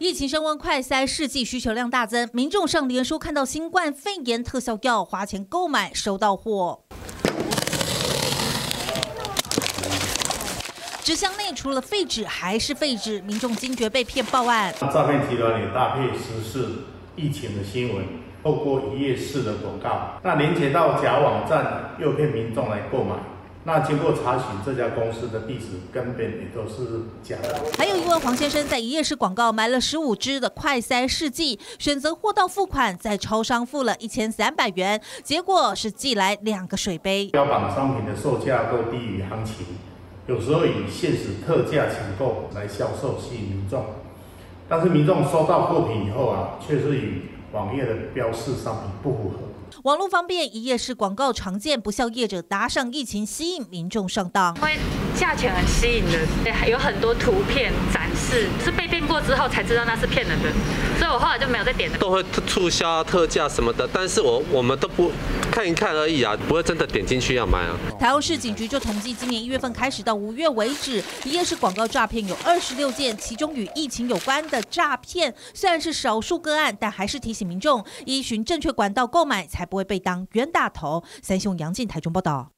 疫情升温，快筛试剂需求量大增，民众上脸书看到新冠肺炎特效药，花钱购买，收到货。纸箱内除了废纸还是废纸，民众惊觉被骗报案。 诈骗集团也搭配时事疫情的新闻，透过一页式的广告，连接到假网站，诱骗民众来购买。经过查询，这家公司的地址根本也都是假的。 还有一位黄先生在一页式广告买了15支的快筛试剂，选择货到付款，在超商付了1300元，结果是寄来2个水杯。 标榜商品的售价都低于行情，有时候以限时特价抢购来销售吸引民众，但是民众收到货品以后却是与网页的标示商品不符合。 网络方便，一页式广告常见，不肖业者搭上疫情，吸引民众上当。 因为价钱很吸引人，有很多图片展示，是被骗过之后才知道那是骗人的，所以我后来就没有再点了。 都会促销特价什么的，但是我们都不看一看而已不会真的点进去要买台中市警局就统计，今年1月份开始到5月为止，一页式广告诈骗有26件，其中与疫情有关的诈骗虽然是少数个案，但还是提醒民众依循正确管道购买，才不会被当冤大头。三雄杨进台中报道。